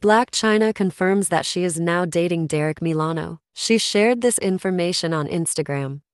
Blac Chyna confirms that she is now dating Derrick Milano. She shared this information on Instagram.